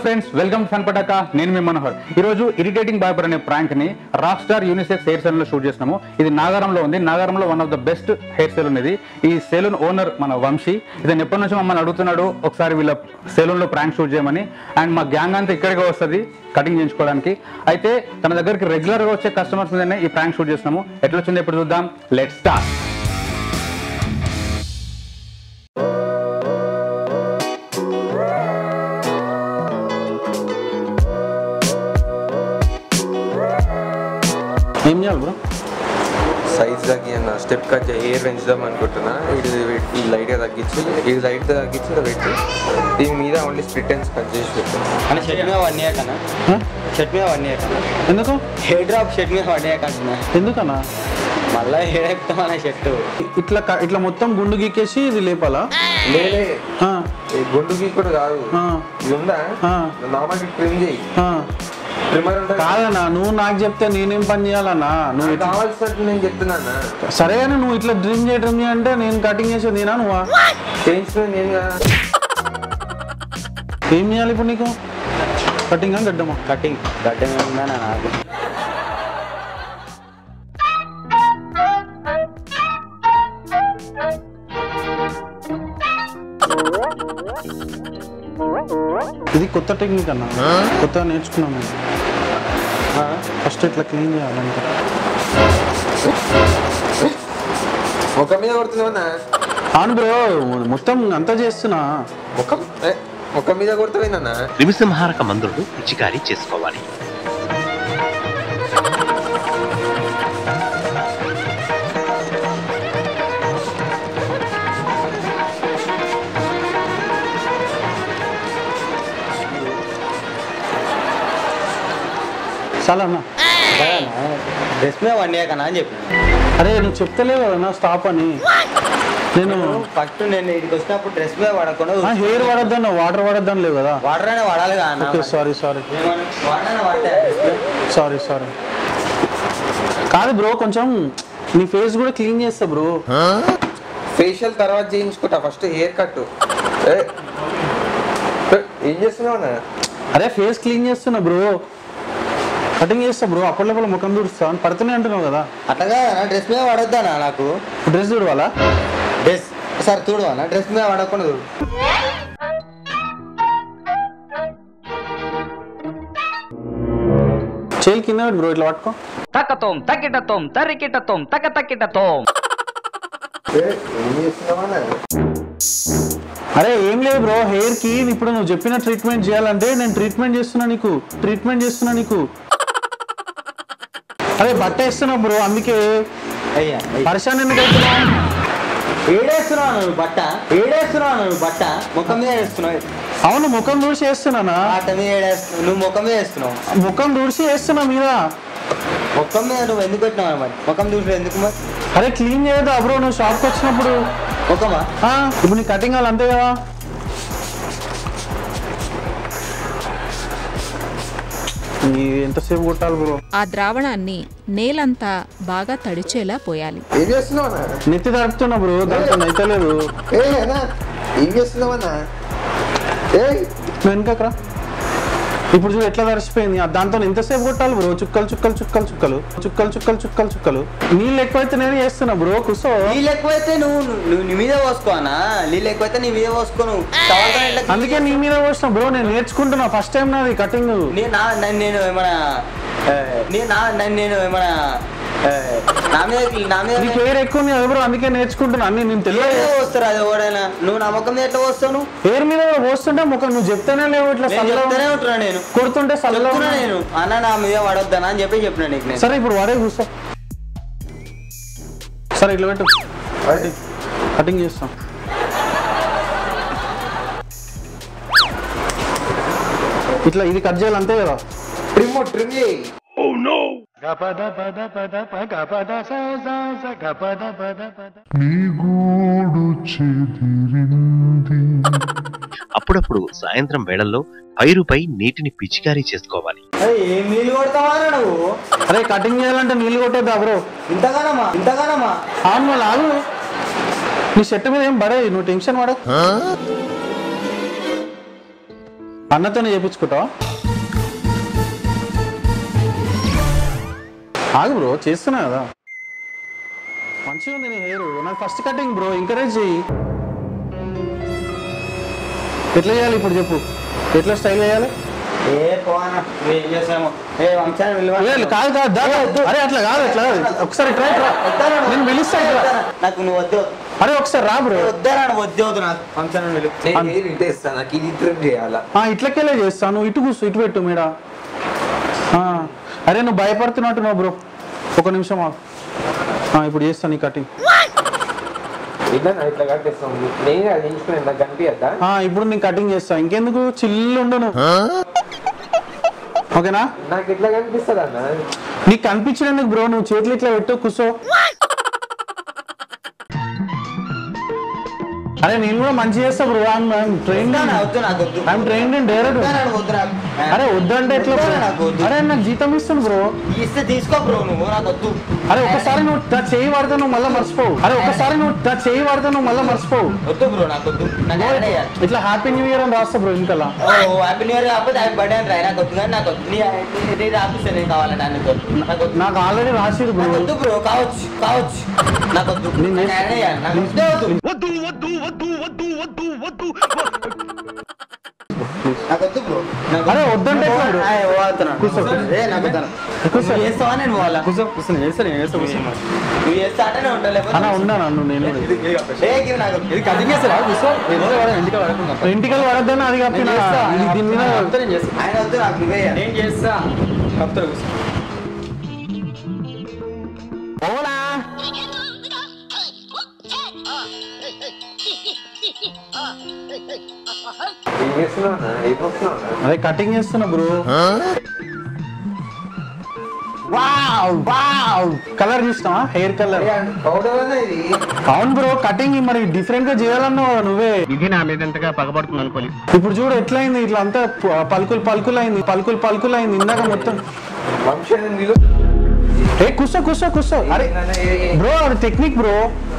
Friends, welcome fun Pataka. నేను మీ మనోహర్. ఈ రోజు ఇరిటేటింగ్ బార్బర్ అనే ప్రాంక్ ని rock star unisex hair salon లో షూట్ చేస్తున్నాము. ఇది నాగారంలో ఉంది. నాగారంలో one of the best hair salon ఇది. ఈ సెలూన్ ఓనర్ మన వంశీ. ఇతను ఎప్పటి నుంచి మమ్మల్ని అడుగుతున్నాడు ఒకసారి వీళ్ళ సెలూన్ లో ప్రాంక్ షూట్ చేయమని. అండ్ మా గ్యాంగ్ అంతా ఇక్కడికి వస్తుంది కటింగ్ చేయించుకోవడానికి. అయితే తన దగ్గరికి రెగ్యులర్ గా వచ్చే కస్టమర్స్ మీదనే ఈ ప్రాంక్ షూట్ చేస్తున్నాము. ఎట్లా వచ్చిందో ఇప్పుడు చూద్దాం. Let's start. ఏం చేయాలి బ్రో? సైజ్ తగ్గి అన్న స్టెప్ కట్ హెయిర్ పెంచుదాం అనుకుంటున్నా. ఇది లైట్గా తగ్గించి ఇది లైట్గా తగ్గించి ఇలా పెట్టి దీని మీద ఓన్లీ స్ప్లిట్ ఎండ్స్ కట్ చేసి పెట్టాను. అంటే షర్ట్ మీద 1 year కన్నా షర్ట్ మీద 1 year కన్నా ఎందుకు హెయిర్ డ్రాప్ షర్ట్ మీద 1 year కంటున్నా. ఎందుకన్నా? మళ్ళీ హెయిర్ ఎక్కుతాం అనే షర్ట్ ఇట్లా మొత్తం గుండు గీకేసి ఇది లేపాలా? లేలే గుండు గీకుడు కాదు, ఇది ఉందా నార్మల్ ట్రిమ్ చేయి. ట్రిమ్మర్ ఉంటుంది కాదన్నా, నువ్వు నాకు చెప్తే నేనేం పని చేయాలన్నా? నువ్వు కావాల్సినట్టు నేను చెప్తున్నా. సరే అని నువ్వు ఇట్లా డ్రీమ్ చేయ అంటే నేను కటింగ్ చేసేది నేనా? నువ్వా చేయించిన నేను ఏం చేయాలి ఇప్పుడు నీకు? కటింగ్ అని గడ్డమా? కటింగ్ గడ్డం ఉందా నాకు? ఇది కొత్త టెక్నిక్ అన్న, కొత్తగా నేర్చుకున్నాం నేను. ఫస్ట్ ఇట్లా క్లీన్ చేయాలంటే ముఖం మీద కొడుతున్నావన్నా? అవును బ్రో, మొత్తం అంతా చేస్తున్నా. ముఖం మీద కొడుతున్నావన్నా? క్రిమిసంహారక మందులను పిచికారీ చేసుకోవాలి. చాలా అన్న. డ్రెస్ మీద 1 year కన్నా అని చెప్పి. అరే నువ్వు చెప్తలేవు కదా స్టాప్ అని. నేను ఫస్ట్ నేను ఇక్కడికి వచ్చినప్పుడు డ్రెస్ మీద పడకుండా హెయిర్ వాడద్దాను, వాటర్ వాడద్దాను లేవు కదా? వాటర్ అయినా వాడాలి కదా. సారీ కాదు బ్రో, కొంచెం నీ ఫేస్ కూడా క్లీన్ చేస్తా బ్రో. ఫేషియల్ తర్వాత చేయించుకుంటా, ఫస్ట్ హెయిర్ కట్. ఏం చేస్తున్నావు? అరే ఫేస్ క్లీన్ చేస్తున్నా బ్రో, కటింగ్ చేస్తా బ్రో. అప్పటిలోపల ముఖం తుడుస్తా అని పడుతూనే అంటున్నావు కదా. అట్లాగా డ్రెస్ మీద పడొద్దానా? నాకు డ్రెస్ తుడవాలా? డ్రెస్ సరే చూడవానా? డ్రెస్ మీద పడకుండా చూడు. చేయి కింద బ్రో, ఇట్లా పట్టుకో. తక్కతోం తక్కిటతోం తరికిటతోం తక్క తక్కిటతోం. ఏం చేస్తున్నావా? అరే ఏం లేదు బ్రో, హెయిర్ కి ఇప్పుడు నువ్వు చెప్పిన ట్రీట్మెంట్ చేయాలంటే నేను ట్రీట్మెంట్ చేస్తున్నా నీకు. అరే బట్ట వేస్తున్నా బ్రో, అందుకే. అయ్యా పరిశాన్ ఎందుకు అవుతున్నావు? ఏడేస్తున్నావు నువ్వు బట్ట ముఖం మీద వేస్తున్నావు. అవును, ముఖం దూసి వేస్తున్నానా? ఆట మీద ఏడేస్తున్నావు, నువ్వు ముఖం మీద వేస్తున్నావు. ముఖం దూసి వేస్తున్నా మీద. ముఖం మీద నువ్వు ఎందుకు పెట్టినావు మరి? ముఖం దూసి ఎందుకు మరి? అరే క్లీన్ చేయదా బ్రో నువ్వు షాప్కి వచ్చినప్పుడు? ముఖమా? ఇప్పుడు నీ కటింగ్ వాళ్ళు అంతే కదా. ఎంతసేపు కొట్టాలి బ్రో? ఆ ద్రావణాన్ని నేలంతా బాగా తడిచేలా పోయాలి. ఏం చేస్తున్నావా? నెత్తి తడుపుతున్నా బ్రో, దాంతో నైతలేదు. ఏం చేస్తున్నావన్నా? వెనకరా ఇప్పుడు చూడు ఎట్లా తడిచిపోయింది. దాంతో ఎంతసేపు కొట్టాలి బ్రో? చుక్కలు. నీళ్ళు ఎక్కువైతే నేను చేస్తున్నా బ్రో. కూర్చో. నీళ్ళు ఎక్కువైతే నువ్వు నీ మీద పోసుకోనా? నీళ్ళు ఎక్కువైతే నీ మీద పోసుకో. నువ్వు అందుకే నీ మీద పోసిన బ్రో. నేను నేర్చుకుంటున్నా, ఫస్ట్ టైం నాది కటింగ్. నేను ఏమన్నా నీకు హెయిర్ ఎక్కువ ఉంది కదా బ్రో, అందుకే నేర్చుకుంటున్నా అన్ని. నేను తెలియదు వస్తారు అది ఓడైనా. నువ్వు నా ముఖం మీద ఎట్లా పోస్తావు? హెయిర్ మీద పోస్తుంటే ముఖం నువ్వు చెప్తానే లేవు. ఇట్లా చెప్తానే ఉంటున్నా నేను, కొడుతుంటే చెప్తున్నా నేను. అన్న నా మీద పడొద్దానా అని చెప్పిన నీకు. సరే ఇప్పుడు వాడే కూర్చో. సరే ఇట్లా పెట్టు, కటింగ్ చేస్తాం. ఇట్లా ఇది కట్ చేయాలి అంతే కదా? ట్రిమ్ చేయి. అప్పుడప్పుడు సాయంత్రం వేళల్లో పైరుపై నీటిని పిచికారీ చేసుకోవాలి. ఏం నీళ్ళు కొడతావా నువ్వు? అరే కటింగ్ చేయాలంటే నీళ్ళు కొట్టేద్దా బ్రో? ఇంతగానమా? అవును లాగు. నీ షర్ట్ మీద ఏం పడే, నువ్వు టెన్షన్ పడకు. అన్నతోనే చేయించుకుంటావా? ఆగు బ్రో, చేస్తున్నా కదా. మంచిగా ఉంది నీ హెయిర్. నాకు ఫస్ట్ కటింగ్ బ్రో, ఎంకరేజ్ చెయ్యి. ఎట్లా చేయాలి ఇప్పుడు చెప్పు, ఎట్లా స్టైల్ చేయాలి? కాదు కాదు, అరే అట్లా కాదు, అట్లా కాదు. ఒకసారి ట్రై, నేను పిలుస్తా. నాకు నువ్వు వద్దు. అరే ఒకసారి రా బ్రో. వద్దారా వద్దు నాకు ఫంక్షన్ ఇట్లకెళ్ళే చేస్తాను. ఇటు కూర్చో, ఇటు పెట్టు మీడ. అరే నువ్వు భయపడుతున్నట్టున్నావు బ్రో, ఒక నిమిషం. ఇప్పుడు చేస్తాను ఈ కటింగ్. ఇప్పుడు నేను కటింగ్ చేస్తా, ఇంకెందుకు చిల్లు ఉండను. ఓకేనా? నాకు ఎట్లా కనిపిస్తుంది అన్న? నీకు కనిపించినందుకు బ్రో, నువ్వు చేతులు ఇట్లా పెట్టు, కూర్చో. అరే నేను కూడా మంచి చేస్తా బ్రో. Trained in direct. అరే వద్దంటే ఎట్లా? అరే నాకు జీతం ఇస్తుంది బ్రో. ఇస్తే తీసుకో బ్రో, నువ్వు నాకు వద్దు. అరే ఒకసారి నువ్వు నా చేయి వాడితే నువ్వు మళ్ళీ మర్చిపోవు. అరే ఒకసారి నువ్వు నా చేయి వాడితే నువ్వు మళ్ళీ మర్చిపోవు. వద్దు బ్రో, నాకు వద్దు. ఇట్లా హ్యాపీ న్యూ ఇయర్ అని రాస్తా బ్రో ఇంకలా. హ్యాపీ న్యూ ఇయర్ కాకపోతే హ్యాపీ బర్త్డే అని రాయి. నాకు వద్దు కానీ నాకు వద్దు. రాపిస్తే నేను కావాలంటే నాకు ఆల్రెడీ రాసిరు బ్రో. వద్దు బ్రో, కావచ్చు కావచ్చు, నాకు వద్దు. అరే వద్దంటే చేస్తావా? నేను పోవాలా? నువ్వు చేస్తా అంటే అలా ఉన్నా నన్ను. నేను ఇంటికల్ పడద్దని అది కప్పిన దీని మీద ఆయన వద్దు, నాకు నువ్వే. నేను చేస్తా. అదే కటింగ్ చేస్తున్నా బ్రో. కలర్ చూసినావా? Hair colour. అవును బ్రో, కటింగ్ మరి డిఫరెంట్ గా చేయాలన్నావు నువ్వే. ఇది నా మీద ఎంతగా పగబడుతుంది అనుకోని. ఇప్పుడు చూడు ఎట్లయింది, ఇట్లా అంతా పలుకులు పలుకులు అయింది, పలుకులు పలుకులు అయింది ఇందాక మొత్తం. ఏ కూర్చో కూర్చో కూర్చో. అరే బ్రో అది టెక్నిక్ బ్రో.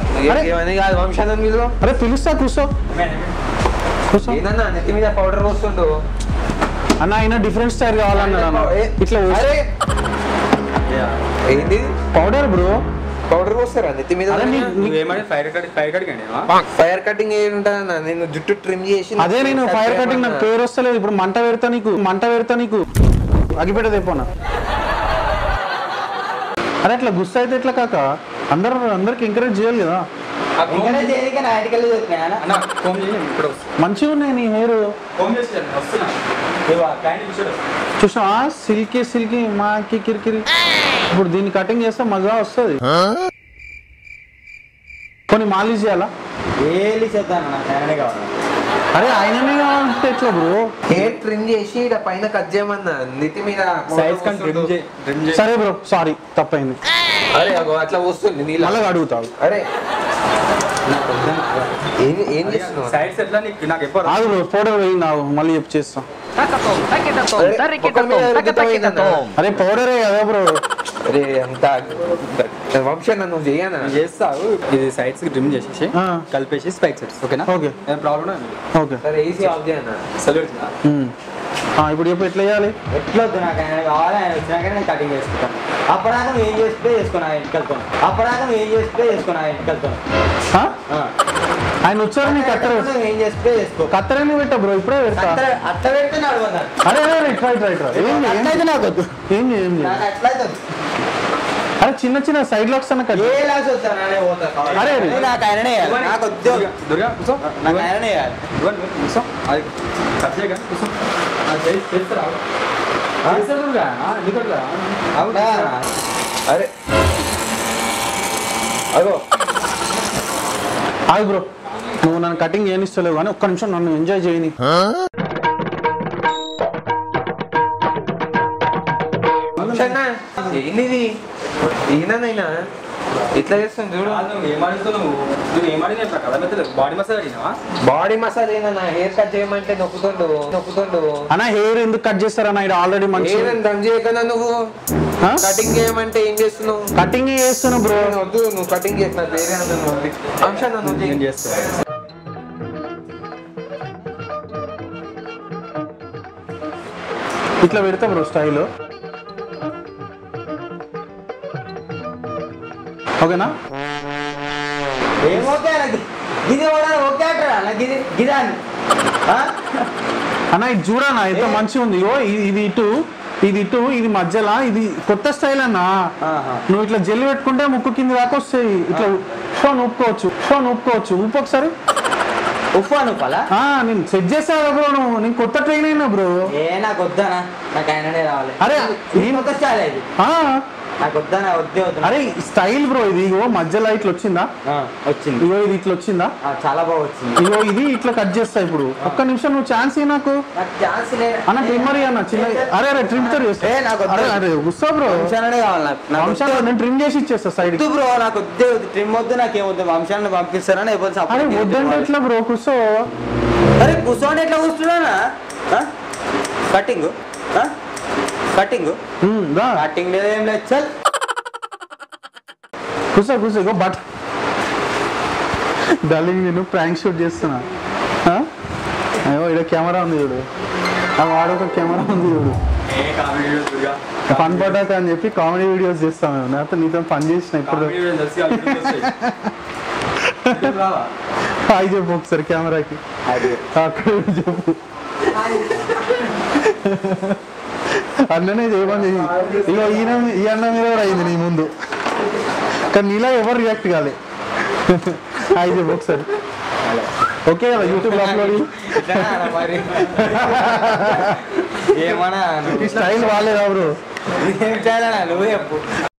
అరే పిలుస్తా, కూర్చో కూర్చో. నెత్తి మీద పౌడర్ పోస్తుండు అన్న. అయినా డిఫరెంట్ స్టైల్ కావాలన్నాడు అన్న. ఇట్లా ఏంది పౌడర్ బ్రో? పౌడర్ పోస్తారా నెత్తి మీద? ఫైర్ కటింగ్ ఏంటన్నా? నేను జుట్టు ట్రిమ్ చేసి అదే నేను ఫైర్ కటింగ్, నాకు పేరు వస్తలేదు. ఇప్పుడు మంట పెడతా నీకు, మంట పెడతా నీకు. అగిపెట్ట తెపోనా? అరే అట్లా గుస్తా అయితే ఎట్లా కాక? అందరికి ఎంకరేజ్ చేయాలి కదా. మంచిగా ఉన్నాయి నీ హెయిర్. చూసా సిల్కీ సిల్కీ మాకి కిరికిరి. ఇప్పుడు దీన్ని కటింగ్ చేస్తే మజా వస్తుంది. కొన్ని మాలిష్ చేయాలా? అరే ఆయననే కావాలంటే ఎట్లా బ్రో? హెయిర్ ట్రిమ్ చేసి ఇలా పైన కట్ చేయమన్నా, నెత్తి మీద సరే బ్రో, సారీ తప్పైంది. అరే అట్లా వస్తుంది నీళ్ళు. మళ్ళీ అడుగుతావు. అరే ఏం చేస్తున్నావు? ఆగు బ్రో, ఫోటో పోయింది, మళ్ళీ చెప్పు చేస్తాం. అరే పౌడరే కదా బ్రో. అరే అంత వంశం నువ్వు చేయనా? చేస్తావు. ఇది సైడ్స్ కి ట్రిమ్ చేసేసి కలిపేసి స్పైక్ సెట్స్. ఓకేనా? Okay, problem. ఓకే సరే ఏసీ ఆఫ్ చేయనా? ఇప్పుడు చెప్పు ఎట్లా చేయాలి? ఎట్లా వద్దు, నాకు ఆయన కావాలి. ఆయన వచ్చినాక నేను కటింగ్ చేసుకుంటాను. అప్పటిదాకా నువ్వు ఏం చేస్తే చేసుకున్నా ఇంటికి వెళ్తాను. అప్పటిదాకా నువ్వు ఏం చేస్తే చేసుకున్నా ఇంటికి వెళ్తాను. ఆయన వచ్చారు నీ కత్తెర ఏం చేస్తే చేసుకో. కత్తెరని పెట్టా బ్రో, ఇప్పుడే పెడతా. అట్లా పెడితే నడవన్నారు. అరే ట్రై ట్రై ట్రై. ఏమైతే నాకు వద్దు, ఏం చేయం. నాకు అట్లా అవుతుంది. అరే చిన్న చిన్న సైడ్ లాక్స్ అన్న కట్. ఏ లాస్ వస్తాను అనే పోతా. అరే నాకు ఆయననే నాకు వద్దు. దుర్గా కూర్చో. నాకు ఆయననే కూర్చో. అది కట్ చేయగా కూర్చో. చేస్తారా? దుర్గా అవునా? అరే అగో ఆగు బ్రో, నువ్వు నన్ను కటింగ్ చేయనిస్తలేవు కానీ ఒక్క నిమిషం నన్ను ఎంజాయ్ చేయని. ఏంటిది? ఈయనైనా ఇట్లా చేస్తాను చూడు. బాడీ మసాజ్ అడిగినావా? బాడీ మసాజ్ ఏదన్నా హెయిర్ కట్ చేయమంటే నొక్కుతుండు అన్న హెయిర్ ఎందుకు కట్ చేస్తారన్న? ఇది ఆల్రెడీ మంచి దమ్ చేయకన్నా నువ్వు కటింగ్ చేయమంటే ఏం చేస్తున్నావు? కటింగ్ చేస్తున్నా బ్రో. వద్దు, నువ్వు కటింగ్ చేసిన వేరే అంశం నువ్వు చేస్తా. ఇట్లా పెడతా బ్రో స్టైల్. ఓకేనా? ఏం ఓకే ఇది కూడా ఓకే అంటారా నాకు ఇది గిదాన్ని అన్న ఇది చూడన్నా ఎంత మంచిగా ఉంది. ఇది ఇటు ఇది ఇటు ఇది మధ్యలో ఇది కొత్త స్టైల్ అన్నా. నువ్వు ఇట్లా జెల్ పెట్టుకుంటే ముక్కు కింద దాకా వస్తాయి. ఇట్లా ఫోన్ ఊపుకోవచ్చు ఊపు ఒకసారి. నేను సెట్ చేస్తా బ్రో. నేను కొత్త ట్రైన్ అయినా బ్రో. నాకు వద్దానా, నాకు ఆయననే రావాలి. అరే కొత్త స్టైల్ ఇది నాకు వద్దానా, వద్దే వద్దు. అరే స్టైల్ బ్రో ఇది. ఇగో మధ్యలో ఇట్లా వచ్చిందా? వచ్చింది. ఇగో ఇది ఇట్లా వచ్చిందా? చాలా బాగా వచ్చింది. ఇగో ఇది ఇట్లా కట్ చేస్తా ఇప్పుడు. ఒక్క నిమిషం నువ్వు ఛాన్స్ ఇ నాకు. అన్న ట్రిమ్మర్ అన్న చిన్న. అరే ట్రిమ్ తో అరే గుస్తా బ్రో. వంశాన్ని నేను ట్రిమ్ చేసి ఇచ్చేస్తా సైడ్ బ్రో. నాకు వద్దే వద్దు, ట్రిమ్ వద్దు, నాకేమొద్దు. వంశాన్ని పంపిస్తారని అరే వద్దంటే ఎట్లా బ్రో కూర్చో. అరే కూర్చోండి ఎట్లా కూర్చున్నానా? కటింగ్ కటింగ్ లేదు ఏం లేదు. చల్ కూర్చో ఇగో బట్ డార్లింగ్ నేను ప్రాంక్ షూట్ చేస్తున్నా. అయ్యో ఇక్కడ కెమెరా ఉంది చూడు. వాడొక కెమెరా ఉంది చూడు. పని పడ్డాక అని చెప్పి కామెడీ వీడియోస్ చేస్తాం మేము. నాతో నీతో పని చేసిన ఇప్పుడు. హాయ్ చెప్పు ఒకసారి కెమెరాకి. అక్కడ చెప్పు. అన్ననే చేయమని. ఇగో ఈ అన్న మీద కూడా అయింది నీ ముందు, కానీ నీలా ఎవరు రియాక్ట్ కాలే. హాయ్ చెప్పు ఒకసారి. ఓకే కదా యూట్యూబ్ లో అప్లోడ్. ఏమన్నా స్టైల్ బాగాలేదా బ్రో? నువ్వే చెప్పు.